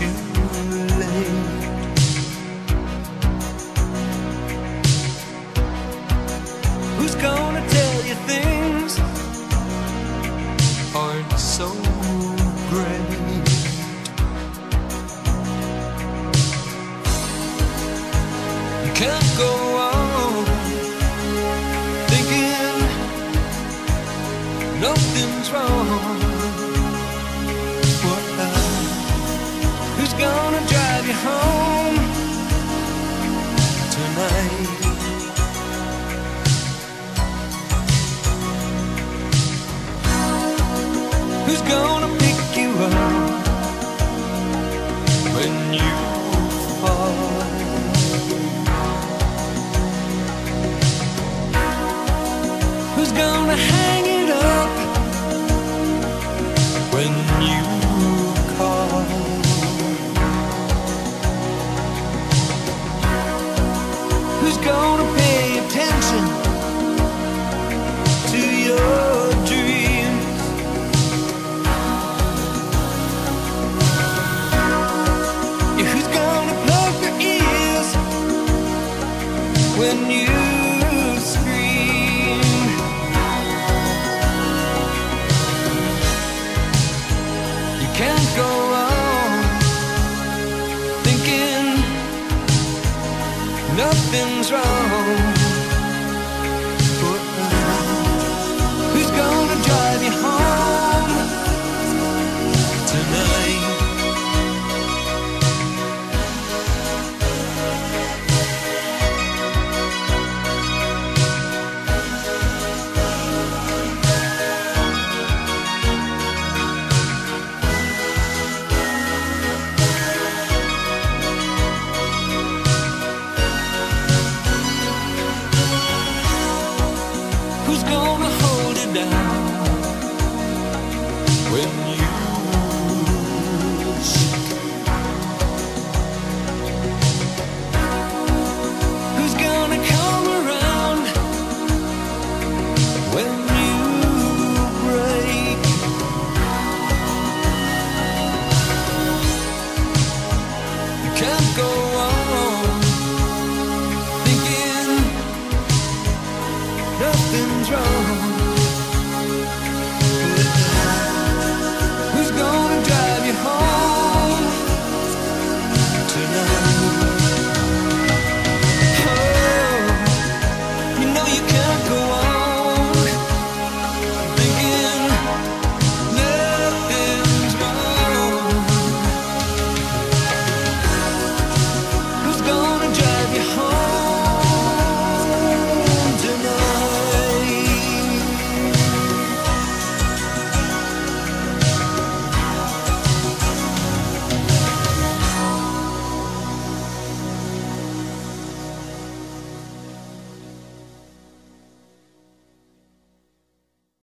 too late. Who's gonna tell you things aren't so great? You can't go on thinking nothing's wrong. Who's gonna drive you home tonight? Who's gonna pick you up when you fall? Who's gonna hang it up when you call? Who's gonna pay attention to your dreams? Yeah, who's gonna plug their ears when you scream? You can't go on thinking nothing's wrong.